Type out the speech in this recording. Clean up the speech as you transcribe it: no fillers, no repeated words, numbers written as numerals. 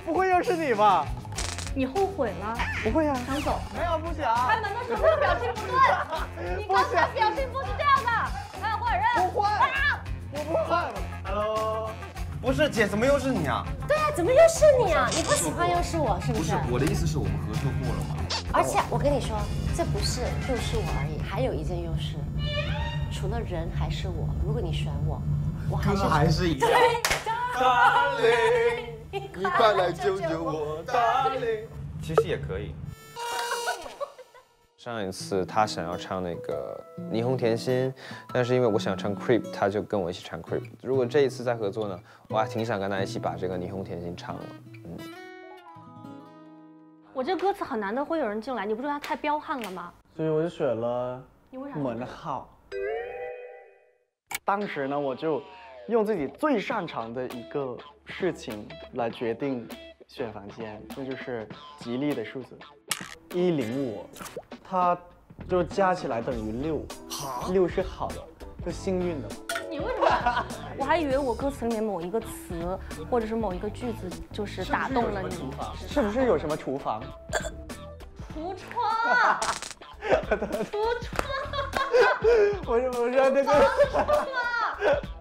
不会又是你吧？ 你后悔了？ 不会呀， 想走？ 没有不想。 开门的时候表情不对，你刚才表情不是这样的。快换人！ 不换，我不换。Hello， 不是姐，怎么又是你啊？ 对啊，怎么又是你啊？你不喜欢又是我，是不是？ 不是，我的意思是我们合作过了嘛。 而且我跟你说，这不是就是我而已，还有一件优势，除了人还是我。如果你选我，我还是一样。Darling， 你快来救救我 ，Darling。其实也可以。上一次他想要唱那个霓虹甜心，但是因为我想唱 Creep， 他就跟我一起唱 Creep。如果这一次再合作呢，我还挺想跟他一起把这个霓虹甜心唱了。 我这歌词很难得会有人进来，你不觉得它太彪悍了吗？ 所以我就选了门号。当时呢，我就用自己最擅长的一个事情来决定选房间，那就是吉利的数字105，它就加起来等于6，6是好的，是幸运的。 你为什么？我还以为我歌词里面某一个词或者是某一个句子就是打动了你。 是不是有什么厨房？ 橱窗。橱窗。 我说那个。